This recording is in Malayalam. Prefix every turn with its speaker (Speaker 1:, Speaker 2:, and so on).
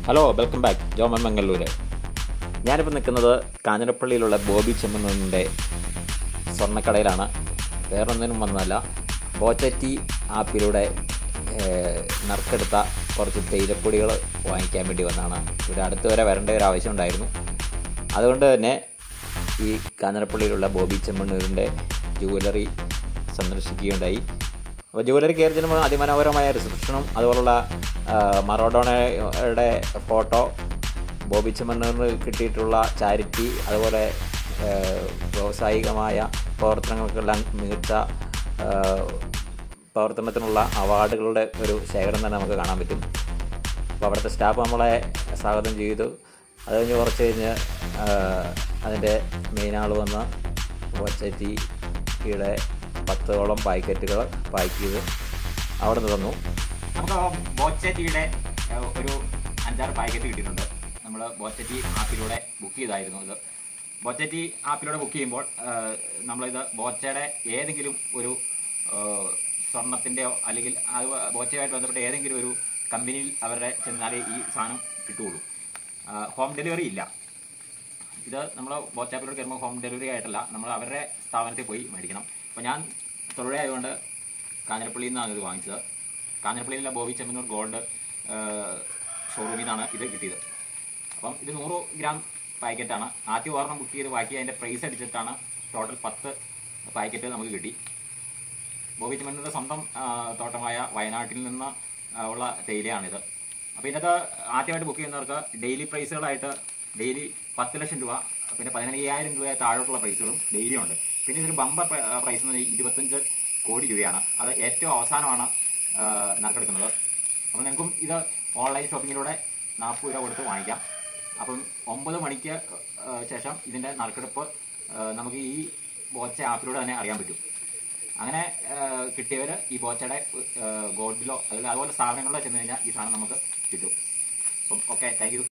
Speaker 1: Hello, welcome back. Joman Mangalloor. ഞാനിപ്പോൾ നിൽക്കുന്നത് കാഞ്ഞിരപ്പള്ളിയിലുള്ള ബോബി ചെമ്മണ്ണൂരിൻ്റെ സ്വർണ്ണക്കടയിലാണ്. വേറൊന്നിനും വന്നതല്ല, ബോച്ചറ്റി ആപ്പിലൂടെ നറുക്കെടുത്ത കുറച്ച് തേയിലപ്പൊടികൾ വാങ്ങിക്കാൻ വേണ്ടി വന്നതാണ്. ഇവിടെ അടുത്ത് വരെ വരേണ്ട ഒരു ആവശ്യം ഉണ്ടായിരുന്നു. അതുകൊണ്ട് തന്നെ ഈ കാഞ്ഞിരപ്പള്ളിയിലുള്ള ബോബി ചെമ്മണ്ണൂരിൻ്റെ ജുവലറി സന്ദർശിക്കുകയുണ്ടായി. അപ്പോൾ ജുവലറി കയറി ചെല്ലുമ്പോൾ അതിമനോഹരമായ റിസപ്ഷനും അതുപോലുള്ള മറഡോണയുടെ ഫോട്ടോ, ബോബി ചെമ്മണ്ണൂരിന് കിട്ടിയിട്ടുള്ള ചാരിറ്റി, അതുപോലെ വ്യാവസായികമായ പ്രവർത്തനങ്ങൾക്കെല്ലാം മികച്ച പ്രവർത്തനത്തിനുള്ള അവാർഡുകളുടെ ഒരു ശേഖരം തന്നെ നമുക്ക് കാണാൻ പറ്റും. അപ്പോൾ അവിടുത്തെ സ്റ്റാഫ് നമ്മളെ സ്വാഗതം ചെയ്തു. അത് കഴിഞ്ഞ് കുറച്ച് കഴിഞ്ഞ് അതിൻ്റെ മെയിൻ ആൾ വന്ന് ബോച്ചറ്റിയുടെ 10ഓളം പാക്കറ്റുകൾ പാക്ക് ചെയ്ത് അവിടെ നിന്ന് തന്നു.
Speaker 2: നമുക്ക് ബോച്ചറ്റിയുടെ ഒരു 5-6 പാക്കറ്റ് കിട്ടിയിട്ടുണ്ട്. നമ്മൾ ബോച്ചറ്റി ആപ്പിലൂടെ ബുക്ക് ചെയ്തായിരുന്നു. ഇത് ബോച്ചറ്റി ആപ്പിലൂടെ ബുക്ക് ചെയ്യുമ്പോൾ നമ്മളിത് ബോച്ചയുടെ ഏതെങ്കിലും ഒരു സ്വർണത്തിൻ്റെയോ അല്ലെങ്കിൽ അത് ബോച്ചയുമായിട്ട് ബന്ധപ്പെട്ട ഏതെങ്കിലും ഒരു കമ്പനിയിൽ അവരുടെ ചെന്നാലേ ഈ സാധനം കിട്ടുകയുള്ളൂ. ഹോം ഡെലിവറി ഇല്ല. ഇത് നമ്മൾ ബോച്ചാപ്പിലൂടെ കയറുമ്പോൾ ഹോം ഡെലിവറി ആയിട്ടല്ല, നമ്മൾ അവരുടെ സ്ഥാപനത്തിൽ പോയി മേടിക്കണം. അപ്പോൾ ഞാൻ തൊഴിലായതുകൊണ്ട് കാഞ്ഞിരപ്പള്ളിയിൽ നിന്നാണ് ഇത് വാങ്ങിച്ചത്. കാഞ്ഞിരപ്പള്ളിയിലെ ബോബി ചെമ്മണ്ണൂർ ഗോൾഡ് ഷോറൂമിൽ നിന്നാണ് ഇത് കിട്ടിയത്. അപ്പം ഇത് 100 ഗ്രാം പാക്കറ്റാണ്. ആദ്യം ഒരെണ്ണം ബുക്ക് ചെയ്ത് ബാക്കി അതിൻ്റെ പ്രൈസ് അടിച്ചിട്ടാണ് ടോട്ടൽ 10 പാക്കറ്റ് നമുക്ക് കിട്ടി. ബോബി ചെമ്മണ്ണൂരിൻ്റെ സ്വന്തം തോട്ടമായ വയനാട്ടിൽ നിന്ന് ഉള്ള തേയിലയാണിത്. അപ്പോൾ ഇതിനകത്ത് ആദ്യമായിട്ട് ബുക്ക് ചെയ്യുന്നവർക്ക് ഡെയിലി പ്രൈസുകളായിട്ട് ഡെയിലി 10 ലക്ഷം രൂപ, പിന്നെ 15,000 രൂപ താഴോട്ടുള്ള പ്രൈസുകളും ഡെയിലി ഉണ്ട്. പിന്നെ ഇതിന് ബമ്പർ പ്രൈസ് എന്ന് 25 കോടി രൂപയാണ്. അത് ഏറ്റവും അവസാനമാണ് നറുക്കെടുക്കുന്നത്. അപ്പോൾ നിങ്ങൾക്കും ഇത് ഓൺലൈൻ ഷോപ്പിങ്ങിലൂടെ 40 രൂപ കൊടുത്ത് വാങ്ങിക്കാം. അപ്പം 9 മണിക്ക് ശേഷം ഇതിൻ്റെ നറുക്കെടുപ്പ് നമുക്ക് ഈ ബോച്ച ആപ്പിലൂടെ തന്നെ അറിയാൻ പറ്റും. അങ്ങനെ കിട്ടിയവർ ഈ ബോച്ചയുടെ ഗോൾഡിലോ അല്ലെങ്കിൽ അതുപോലെ സ്ഥാപനങ്ങളിലോ ചെന്ന് കഴിഞ്ഞാൽ ഈ സാധനം നമുക്ക് കിട്ടും. അപ്പം ഓക്കെ, താങ്ക് യു.